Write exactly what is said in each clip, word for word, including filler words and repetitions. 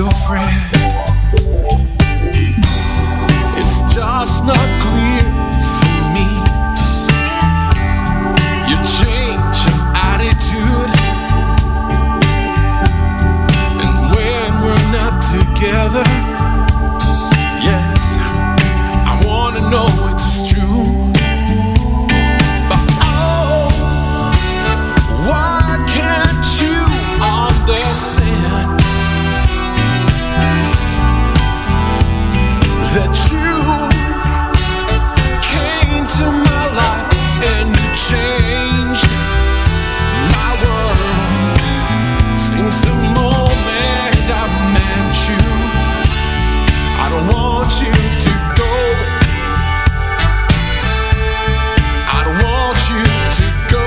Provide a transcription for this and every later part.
your friend. It's just not clear for me. Your change of attitude, and when we're not together, yes, I wanna know it's true. But oh, why can't you understand that you came to my life and you changed my world? Since the moment I met you, I don't want you to go. I don't want you to go.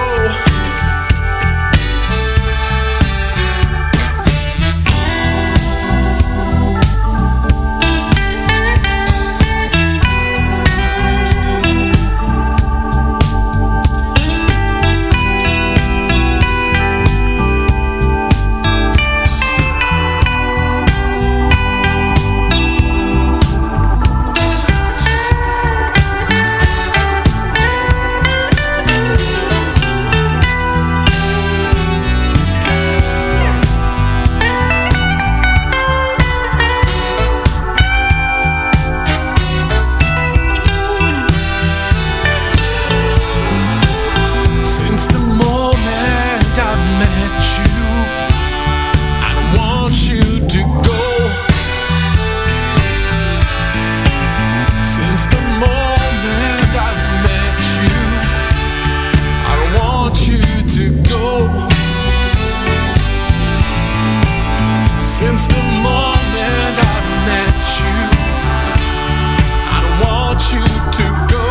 Since the moment I met you, I don't want you to go.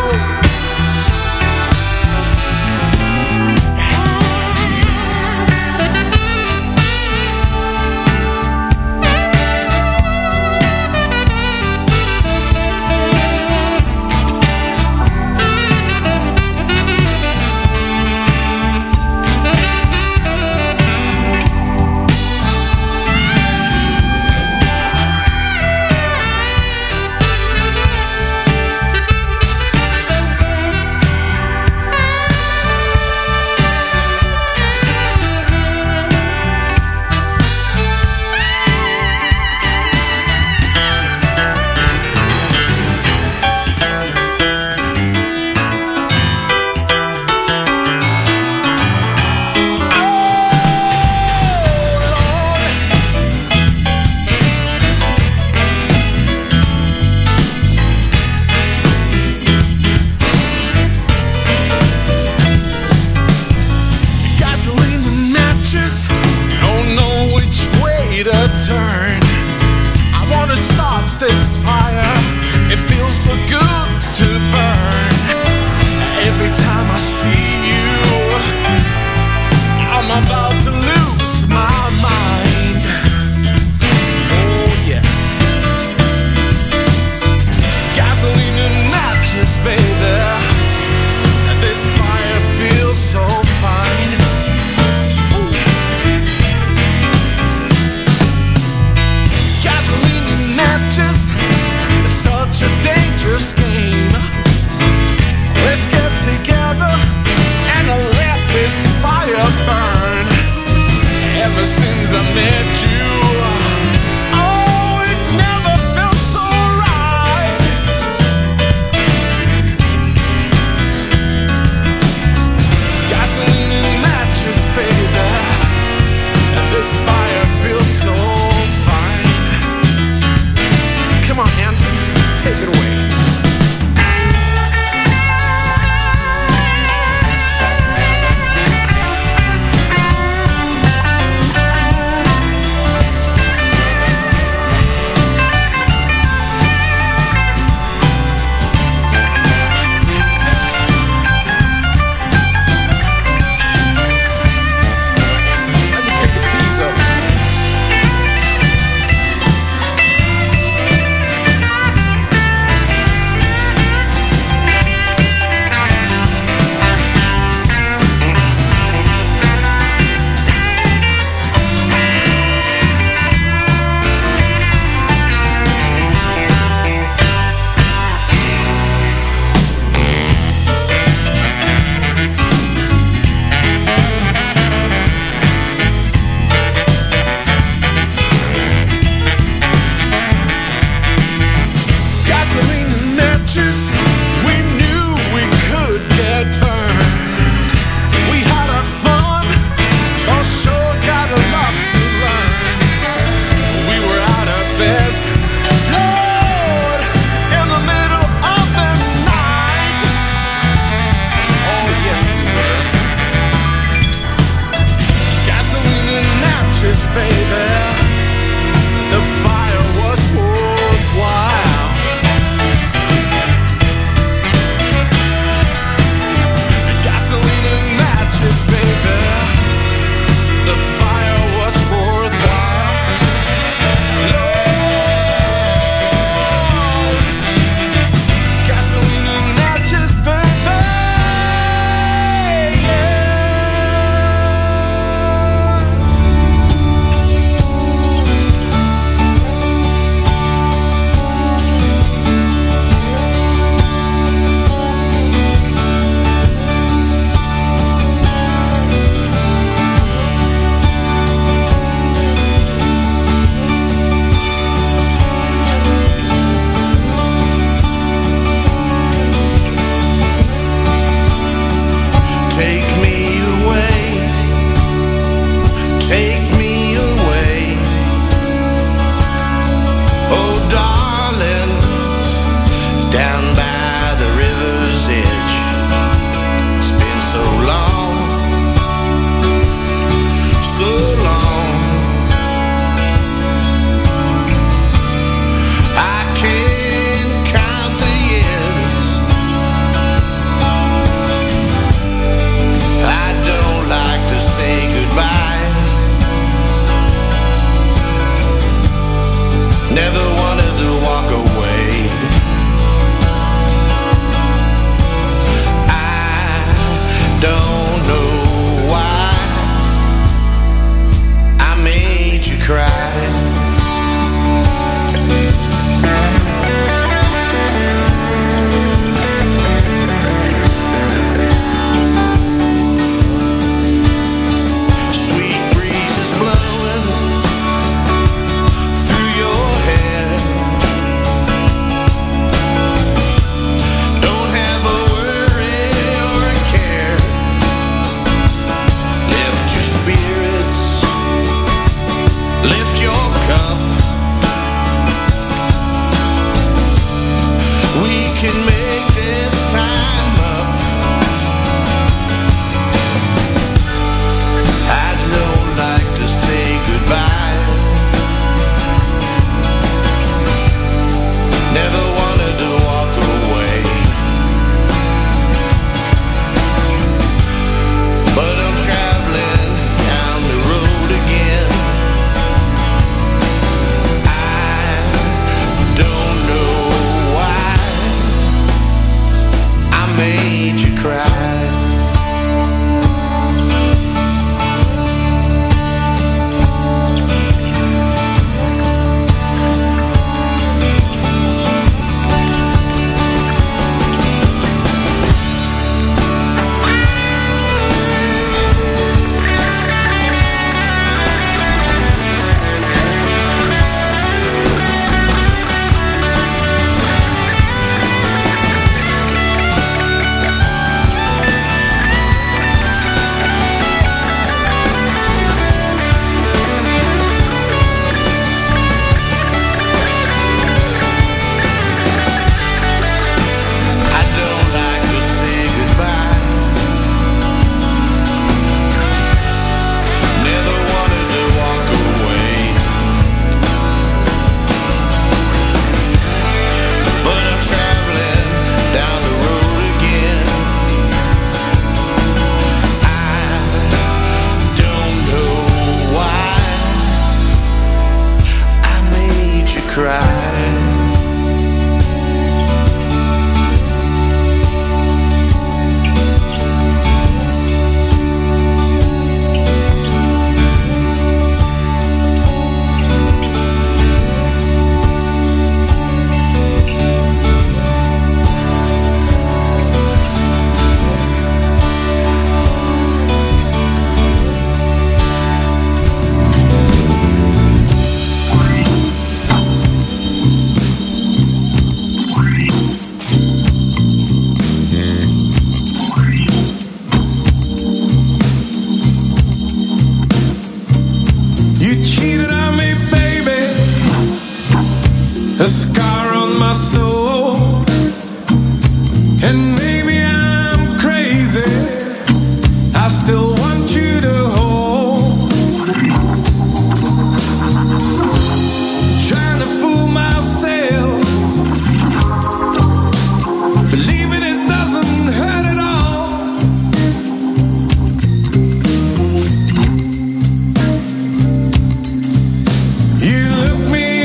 Turn. I wanna start this fire. It feels so good to burn. Every time I see you, I'm about to lose my mind. Oh yes. Gasoline and matches, baby. This fire feels so fine. Just such a dangerous game. Let's get together and let this fire burn. Ever since I met you, oh, it never felt so right. Gasoline and matches, baby, and this fire feels so fine. Come on, Anson, take it away. we can make this time up. I don't like to say goodbye. Never wanted to walk away, but I'm traveling down the road again. I don't know why I made you cry.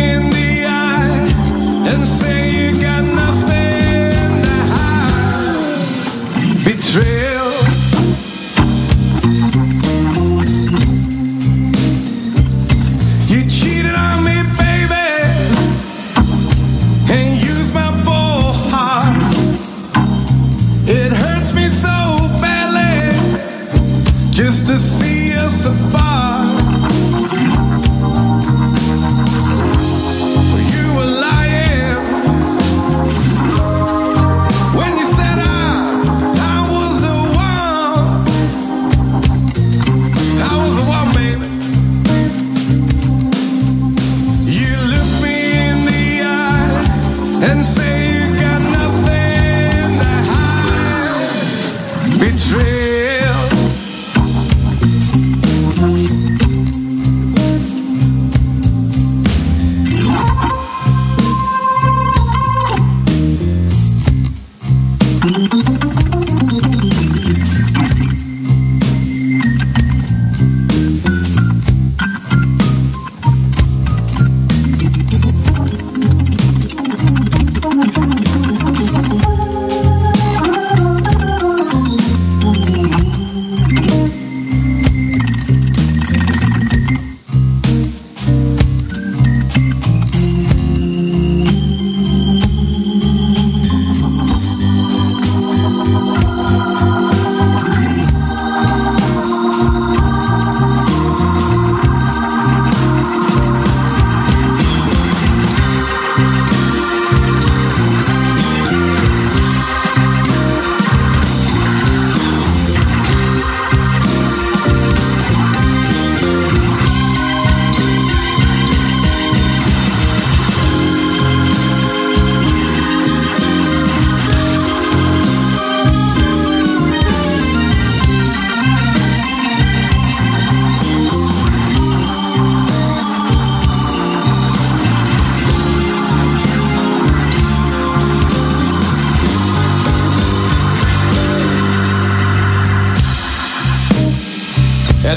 Say you got nothing to hide.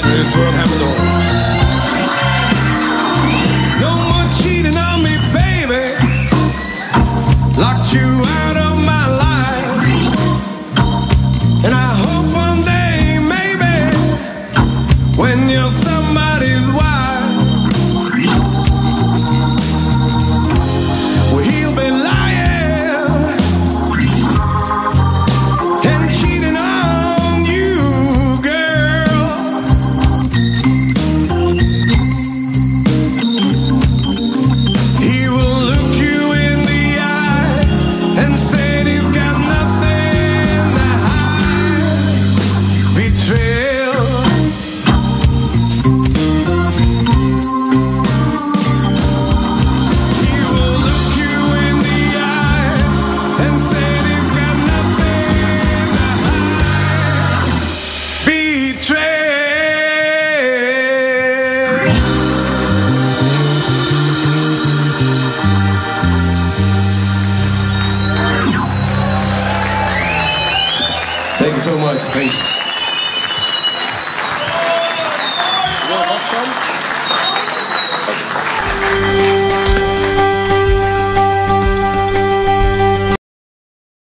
that this world has it all. No more cheating on me, baby. Locked you out of my life. And I hope one day, maybe, when you're somebody's wife, well, he'll be lying and cheating on you, girl. He will look you in the eye and say he's got nothing to hide. Betrayal. He will look you in the eye and say he's got nothing to hide. Betrayal. Thank you so much. Thank you.